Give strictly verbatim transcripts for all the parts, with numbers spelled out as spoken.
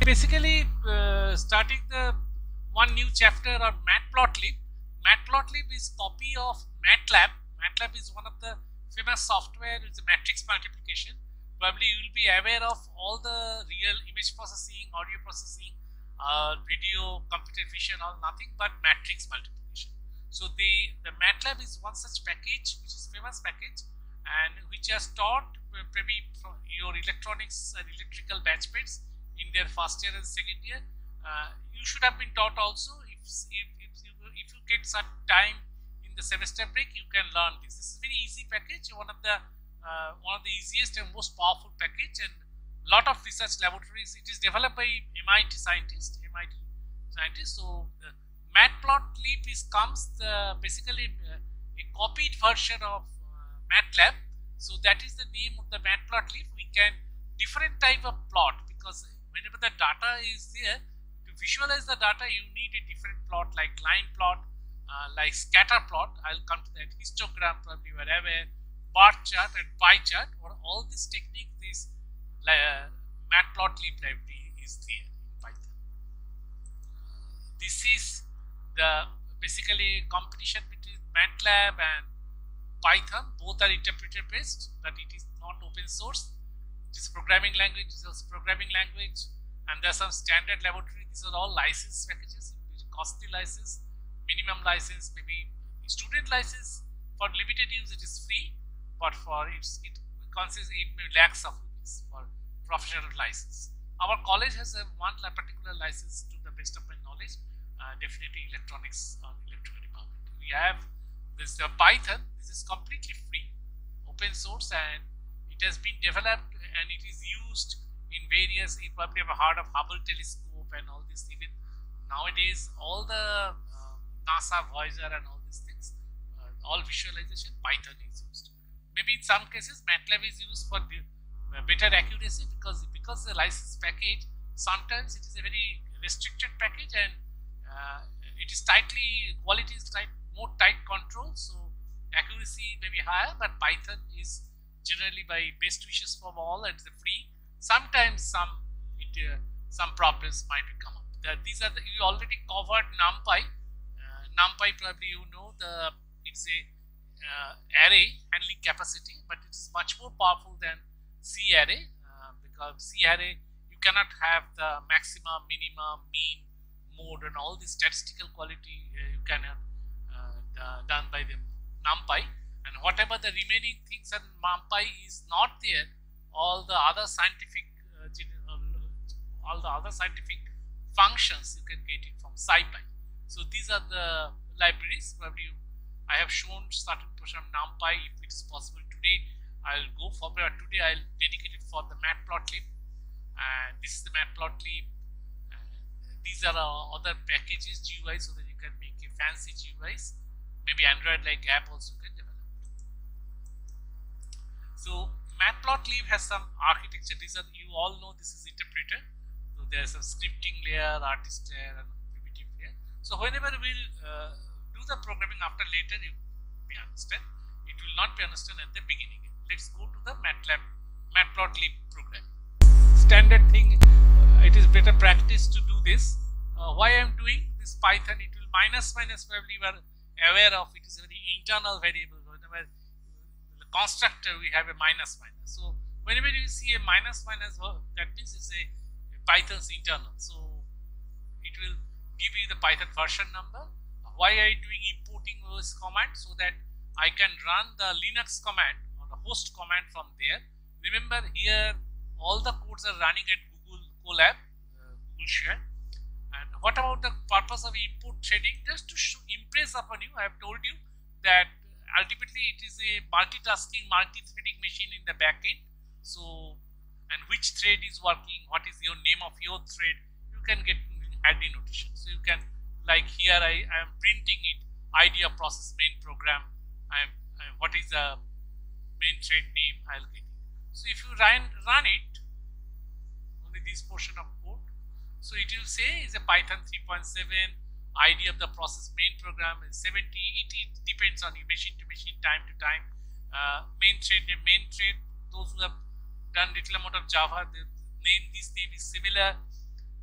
basically uh, starting the one new chapter on Matplotlib. Matplotlib is copy of MATLAB. MATLAB is one of the famous software. It's a matrix multiplication. Probably you will be aware of all the real image processing, audio processing, uh, video, computer vision, all nothing but matrix multiplication. So the the MATLAB is one such package, which is famous package, and which has taught uh, maybe from your electronics and electrical batchmates in their first year and second year. Uh, you should have been taught also. If if, if you if you get some time in the semester break, you can learn this. This is very easy package. One of the uh, one of the easiest and most powerful package, and lot of research laboratories. It is developed by M I T scientists. M I T scientists. So the Matplotlib is comes the basically uh, a copied version of uh, MATLAB. So that is the name of the Matplotlib. We can different type of plot, because whenever the data is there, to visualize the data you need a different plot, like line plot, uh, like scatter plot. I'll come to that. Histogram, probably wherever, bar chart and pie chart, or all these techniques, this uh, Matplotlib library is there in Python. This is the basically competition between MATLAB and Python. Both are interpreter based, but it is not open source. It is programming language. It is programming language, and there are some standard laboratory. These are all license packages, costly license, minimum license, maybe student license. For limited use, it is free, but for its it consists eight lakhs of rupees for professional license. Our college has a one particular license, to the best of my knowledge, uh, definitely electronics or electrical department. We have this uh, Python. This is completely free, open source, and it has been developed and it is used in various. You probably have heard of Hubble telescope and all this. Even nowadays, all the uh, NASA Voyager and all these things, uh, all visualization, Python is used. Maybe in some cases, MATLAB is used for the, uh, better accuracy, because because the license package, sometimes it is a very restricted package, and uh, it is tightly, quality is tight, more tight control, so accuracy may be higher. But Python is generally by best wishes from all, and it's free. Sometimes some it, uh, some problems might come up. The, these are the, you already covered NumPy. Uh, NumPy, probably you know, the it's a uh, array handling capacity, but it is much more powerful than C array, uh, because C array you cannot have the maximum, minimum, mean, mode, and all the statistical quality uh, you cannot uh, the, done by the NumPy. And whatever the remaining things in NumPy is not there, all the other scientific uh, all the other scientific functions you can get it from SciPy. So these are the libraries. Probably I have shown certain portion of NumPy. If it is possible today, I'll go for today. I'll dedicate it for the Matplotlib, and this is the Matplotlib. And these are uh, other packages, G U I, so that you can make a fancy G U Is. Maybe Android like app also you can develop. So Matplotlib has some architecture. These are, you all know, this is interpreter. So there is a scripting layer, artist layer, and primitive layer. So whenever we'll uh, do the programming after later, you may understand. It will not be understood at the beginning. Let's go to the MATLAB Matplotlib program. Standard thing. Uh, it is better practice to do this. Uh, why I am doing this Python? It will minus minus. Probably you are aware of. It is a very internal variable. Whenever the constructor, we have a minus minus. So whenever you see a minus minus, well, that means it's a, a Python's internal. So it will give you the Python version number. Why are you doing importing O S command? So that I can run the Linux command or the host command from there. Remember, here all the codes are running at Google Colab, uh, Google Share. And what about the purpose of input threading? Just to show, impress upon you, I have told you that ultimately it is a multitasking, multi-threading machine in the backend. So, and which thread is working, what is your name of your thread, you can get handy notation. So you can, like here I, I am printing it, idea process main program. I am, I am what is the main thread name, I'll get it. So if you run run it, only this portion of code. So it will say is a Python three point seven, I D of the process main program is seventy. It, it depends on you, machine to machine, time to time. Uh, main thread, the main thread, those who have done little amount of Java, the name, this name is similar.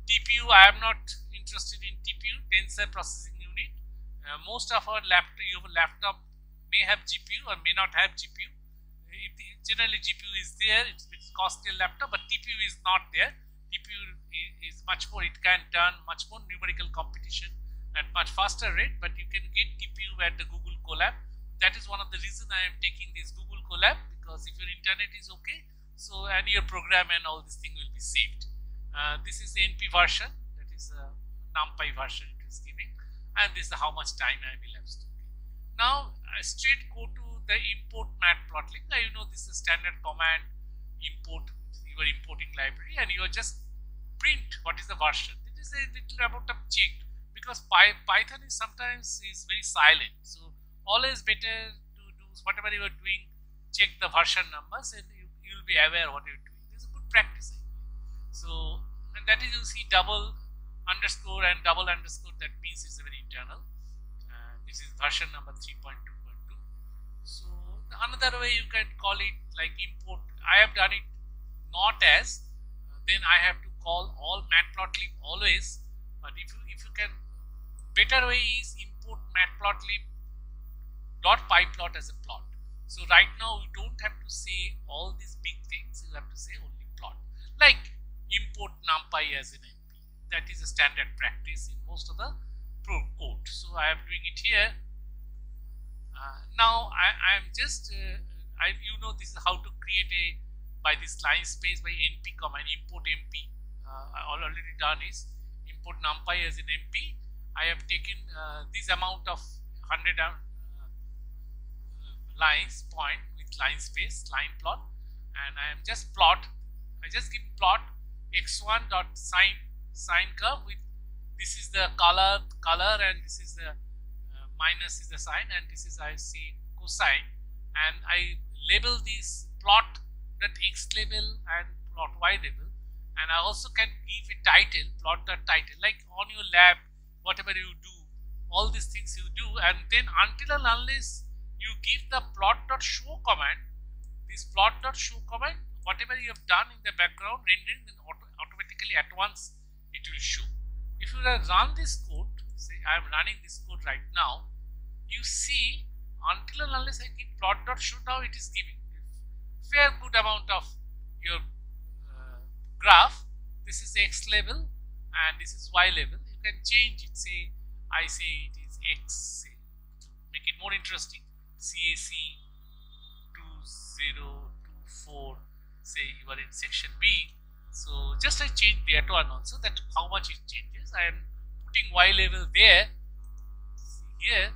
T P U, I am not interested in T P U, tensor processing unit. Uh, most of our laptop, your laptop may have G P U or may not have G P U. It, generally G P U is there, it's, it's costly laptop, but T P U is not there. T P U is, is much more, it can done much more numerical competition at much faster rate, but you can get T P U at the Google Colab. That is one of the reasons I am taking this Google Colab, because if your internet is okay, so and your program and all this thing will be saved. Uh, this is the N P version, that is a NumPy version it is giving, and this is how much time I have elapsed. Okay. Now I straight go to the import matplotlib. Now you know this is a standard command import. You are importing library and you are just print what is the version. It is a little about a check, because Py Python is sometimes is very silent. So always better to do whatever you are doing, check the version numbers and you, you will be aware what you are doing. This is a good practice. So, and that is, you see double underscore and double underscore, that means it's very internal. Uh, this is version number three point two point two. So another way you can call it like import. I have done it not as, uh, then I have to call all matplotlib always. But if you if you can, better way is import matplotlib dot pyplot as a plot. So right now you don't have to say all these big things. You have to say only plot. Like import NumPy as an M P. That is a standard practice in most of the pro code. So I am doing it here. Uh, now I, I am just, uh, I, you know, this is how to create a, by this line space by np command, import M P. Uh, I already done is import NumPy as an M P. I have taken uh, this amount of one hundred uh, lines point with line space, line plot, and I am just plot. I just give plot x one dot sine sine curve with, this is the color color and this is the uh, minus is the sine, and this is I say cosine, and I label this plot dot x label and plot y label, and I also can give a title, plot dot title, like on your lab whatever you do, all these things you do, and then until and unless you give the plot dot show command, this plot dot show command, whatever you have done in the background rendering, then auto automatically at once it will show. If you run this code, say I am running this code right now, you see until and unless I give plot dot show, now it is giving a fair good amount of your uh, graph. This is x level and this is y level. You can change it. Say I say it is x, say, to make it more interesting. C A C two zero two four. Say you are in section B, so just I change that one also, that how much it changes. I am putting y level there. See here,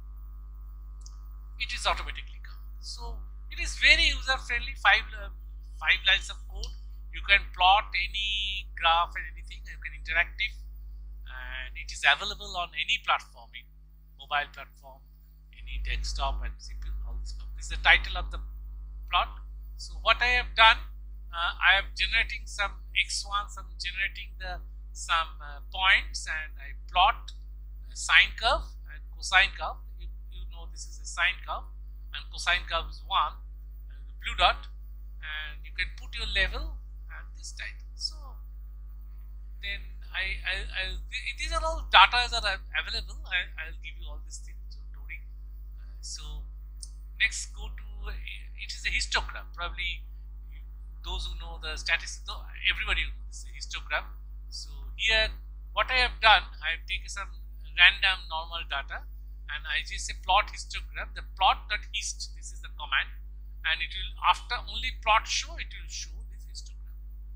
it is automatically come. So it is very user friendly. Five uh, five lines of code. You can plot any graph and anything. You can interactive, and it is available on any platform, in mobile platform, any desktop and C P U. All this stuff. This is the title of the plot. So what I have done, uh, I am generating some x one, some generating the some uh, points, and I plot a sine curve and cosine curve. You, you know this is a sine curve and cosine curve is one, uh, the blue dot, and you can put your level and this title. So then I, I, I these are all data that are available. I, I'll give you all these things. Don't worry. Uh, so next go to, it is a histogram. Probably those who know the statistics, everybody knows the histogram. So here what I have done, I have taken some random normal data and I just say plot histogram. The plot dot hist, this is the command, and it will, after only plot show, it will show this histogram.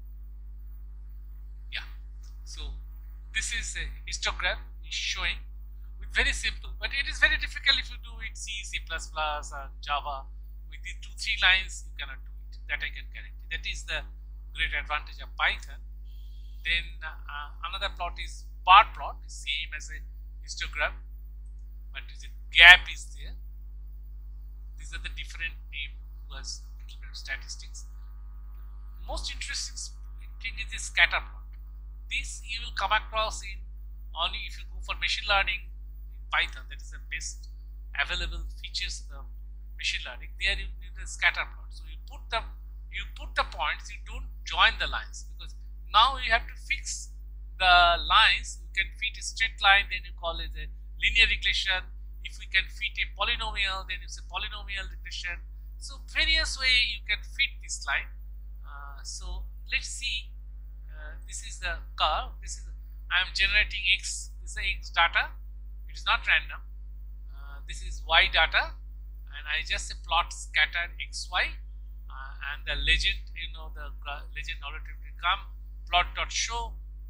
Yeah, so this is a histogram is showing with very simple, but it is very difficult if you do it C, C plus plus or Java. With the two three lines you cannot do it. That I can guarantee. That is the great advantage of Python. Then uh, another plot is bar plot, is same as a histogram, but is a gap is there. These are the different name plus statistics. Most interesting thing is the scatter plot. This you will come across in only if you go for machine learning in Python. That is the best available features of machine learning. There you need the scatter plot. So you put the you put the points, you don't join the lines, because now you have to fix the lines, you can fit a straight line, then you call it a linear regression. If we can fit a polynomial, then it's a polynomial regression. So various way you can fit this line. Uh, so let's see. Uh, this is the curve. This is I am generating x. This is the x data. It is not random. Uh, this is y data, and I just plot scattered xy, uh, and the legend, you know, the legend already will come. Plot dot show.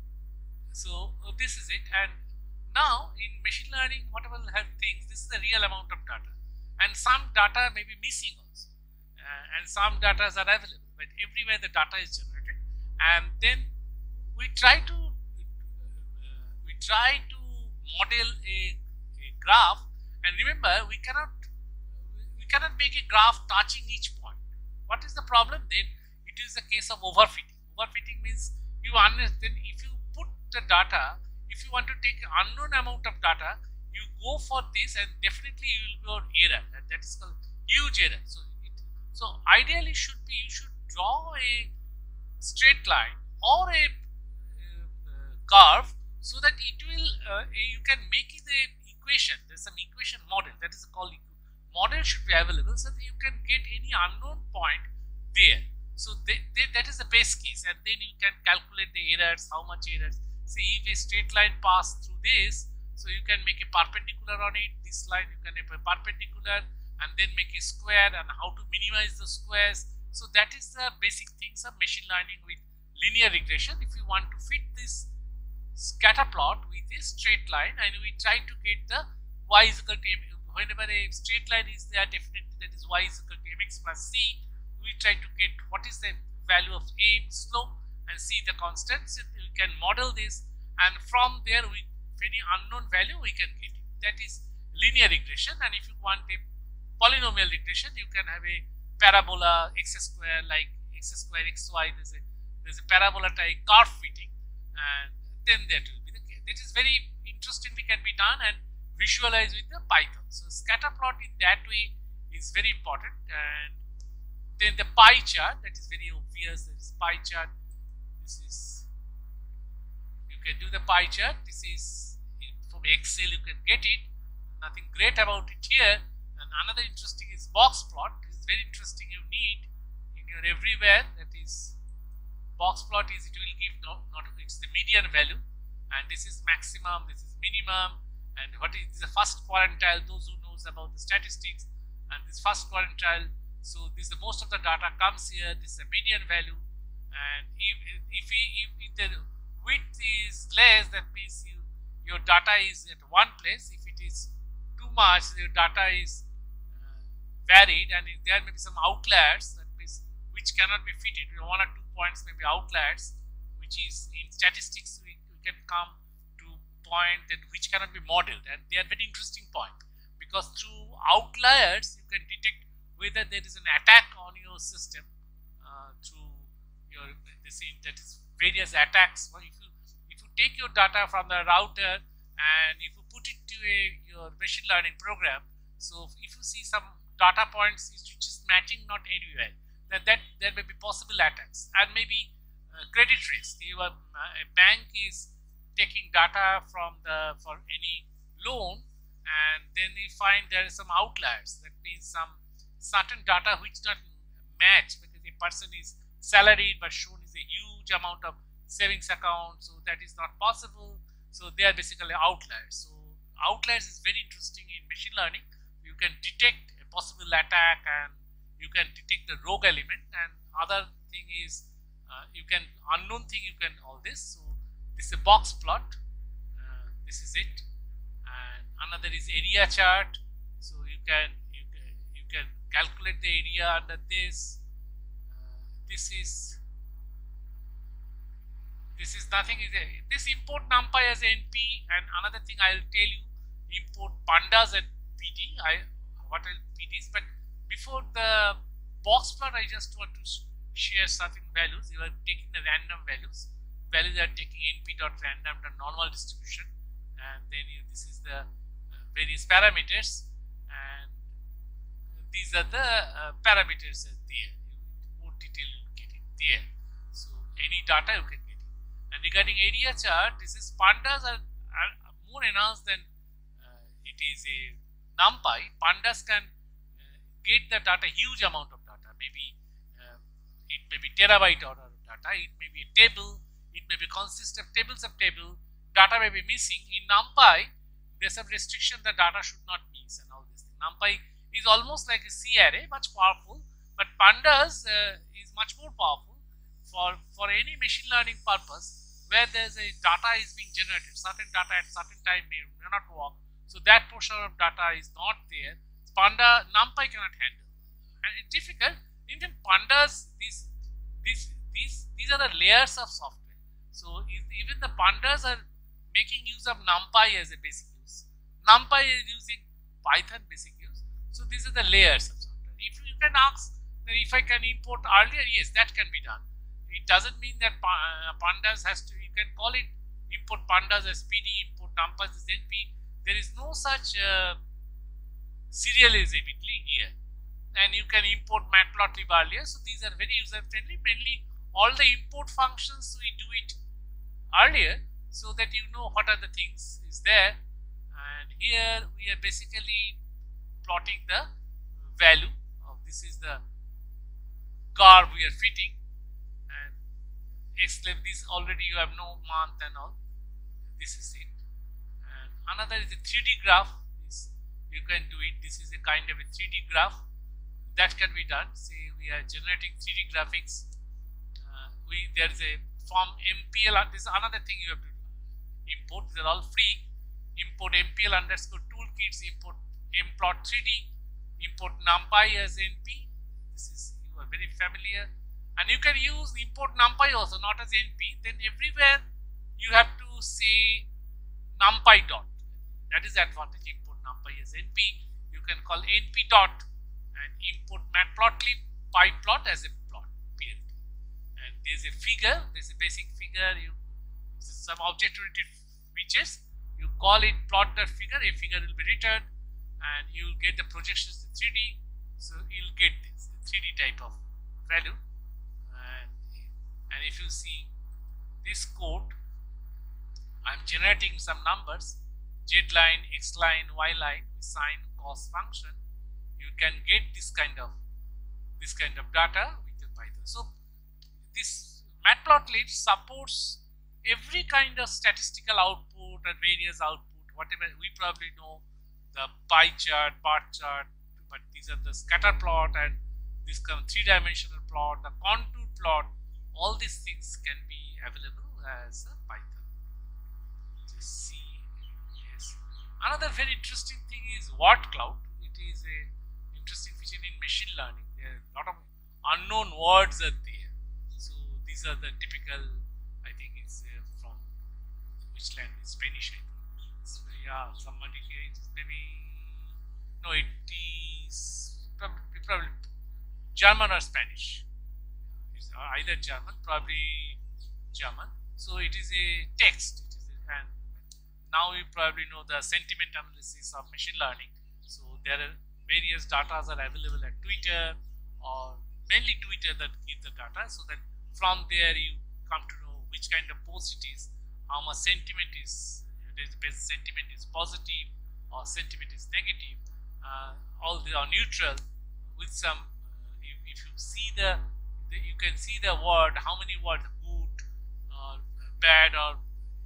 So uh, this is it. And now in machine learning, whatever have things, this is the real amount of data, and some data may be missing also, uh, and some data are available, but everywhere the data is generated, and then we try to uh, we try to model a, a graph. And remember, we cannot we cannot make a graph touching each point. What is the problem? Then it is a case of overfitting. Overfitting means you understand, if you put the data, if you want to take an unknown amount of data, you go for this, and definitely you will go error, and that is called huge error. So it, so ideally should be, you should draw a straight line or a uh, uh, curve, so that it will uh, you can make it a equation. There's some equation model, that is called model, should be available, so that you can get any unknown point there. So they, they, that is the base case, and then you can calculate the errors, how much errors. See, if a straight line pass through this, so you can make a perpendicular on it. This line you can make a perpendicular, and then make a square, and how to minimize the squares. So that is the basic things of machine learning with linear regression. If you want to fit this scatter plot with a straight line, and we try to get the y is equal to m, whenever a straight line is there, definitely that is y is equal to mx plus c. We try to get what is the value of m slope and see the constants. We can model this, and from there, we any unknown value we can get it. That is linear regression. And if you want a polynomial regression, you can have a parabola x square, like x square xy. There's a there's a parabola type curve fitting, and then that will be the case. That is very interesting. We can be done and visualize with the Python. So scatter plot in that way is very important. And then the pie chart, that is very obvious. There is pie chart. This is, you can do the pie chart. This is from Excel, you can get it. Nothing great about it here. And another interesting is box plot. This is very interesting. You need in your everywhere. That is, box plot is, it will give no, not it's the median value, and this is maximum, this is minimum, and what is, this is the first quartile. Those who knows about the statistics, and this first quartile. So this the most of the data comes here. This is the median value, and if if, if, if the width is less, that means you, your data is at one place. If it is too much, your data is uh, varied, and if there may be some outliers, that means which cannot be fitted. One or two points may be outliers, which is in statistics we, we can come to point that which cannot be modeled, and they are very interesting point, because through outliers you can detect whether there is an attack on your system uh, through your this that is various attacks. Well, if you if you take your data from the router and if you put it to a your machine learning program, so if you see some data points which is matching not anywhere, then that there may be possible attacks. And maybe uh, credit risk. Your uh, a bank is taking data from the for any loan, and then you find there is some outliers. That means some certain data which not match, because a person is salaried but shown is a huge amount of savings account, so that is not possible. So they are basically outliers. So outliers is very interesting in machine learning. You can detect a possible attack, and you can detect the rogue element, and other thing is uh, you can unknown thing you can all this. So this is a box plot. Uh, this is it. And another is area chart. So you can you can, you can calculate the area under this. Uh, this is this is nothing. Is a, this import NumPy as N P, and another thing I will tell you, import pandas and P D. I what are P Ds, but before the box plot, I just want to share certain values. You are taking the random values. Values are taking np dot random dot normal distribution, and then you, this is the uh, various parameters, and these are the uh, parameters there. More detail you get it there. So any data you can get it, And regarding area chart, this is pandas are, are more enhanced than uh, it is a NumPy. Pandas can uh, get the data, huge amount of data, maybe uh, it may be terabyte order of data, it may be a table, it may be consist of tables of table, data may be missing. In NumPy, there's some restriction that data should not miss and all this thing. NumPy is almost like a C array, much powerful, but pandas uh, is much more powerful for, for any machine learning purpose where there's a data is being generated, certain data at certain time may, may not work, so that portion of data is not there. Panda NumPy cannot handle, and it's difficult. Even pandas, these these these these are the layers of software. So if, even the pandas are making use of NumPy as a basic use. NumPy is using Python basic use. So these are the layers of software. If you can ask that if I can import earlier, yes, that can be done. It doesn't mean that pandas has to, you can call it import pandas as P D, import NumPy as N P. There is no such uh, serializability here. And you can import matplotlib earlier. So these are very user friendly. Mainly all the import functions we do it earlier so that you know what are the things is there. And here we are basically plotting the value of this is the curve we are fitting. X-level, this already you have no month and all, this is it. And another is a three D graph, this you can do it, this is a kind of a three D graph that can be done. Say we are generating three D graphics, uh, we there is a form M P L, this is another thing you have to import, these are all free. Import M P L underscore toolkits, import mplot three D, import NumPy as N P, this is, you are very familiar. And you can use import NumPy also, not as N P. Then everywhere you have to say NumPy dot. That is the advantage. Import NumPy as N P. You can call N P dot and import matplotlib pyplot as a plot. P L T. And there's a figure. There's a basic figure. You some object-oriented features. You call it plot the figure. A figure will be returned, and you'll get the projections in three D. So you'll get this three D type of value. And if you see this code, I'm generating some numbers, z line, x line, y line, sine, cos function. You can get this kind of this kind of data with the Python. So this matplotlib supports every kind of statistical output and various output, whatever we probably know, the pie chart, bar chart, but these are the scatter plot and this kind of three-dimensional plot, the contour plot. All these things can be available as a Python. Just see, yes. Another very interesting thing is word cloud. It is a interesting feature in machine learning. There are a lot of unknown words are there. So these are the typical. I think it's uh, from which language? Spanish. I think. So, yeah, somebody here. It is maybe no. It is probably, probably German or Spanish. Either German, probably German. So it is a text. It is a, and now you probably know the sentiment analysis of machine learning. So there are various data are available at Twitter or mainly Twitter that give the data. So that from there you come to know which kind of post it is, how much sentiment is. Best sentiment is positive or sentiment is negative. Uh, all they are neutral with some. Uh, if, if you see the you can see the word, how many words, good or bad or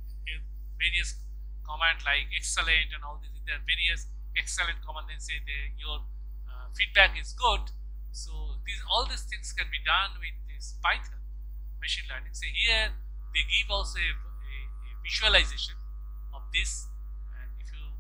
various command like excellent and all these. There are various excellent command and say the, your uh, feedback is good. So these all these things can be done with this Python machine learning. So here they give also a, a, a visualization of this. And if you,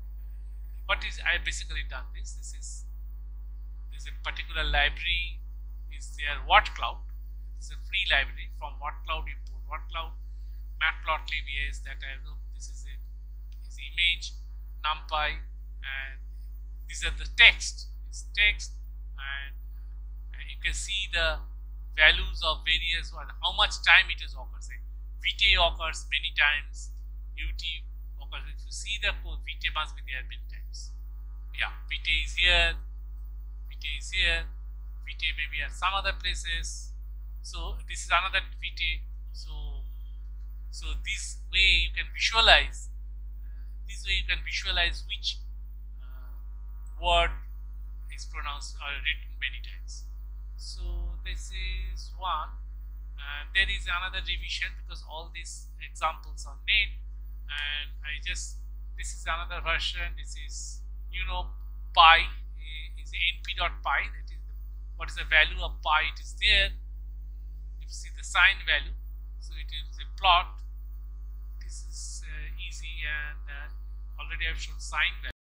what is I basically done this. This is this is a particular library. Is there word cloud? It's a free library from word cloud. Import word cloud, matplotlib. Yes, that I know. This is a is image, NumPy, and these are the text. This text, and, and you can see the values of various one. How much time it is occurs. Like Vite occurs many times. Ut occurs. If you see the code, Vite must be there many times. Yeah, Vite is here. Vite is here. Vite maybe at some other places. So this is another Vite. So So this way you can visualize, uh, this way you can visualize which uh, word is pronounced or written many times. So this is one. Uh, there is another revision because all these examples are made, and I just, this is another version. This is, you know, pi is np.pi, that is the, what is the value of pi, it is there. You see the sine value, so it is a plot. This is uh, easy, and uh, already I have shown sine value.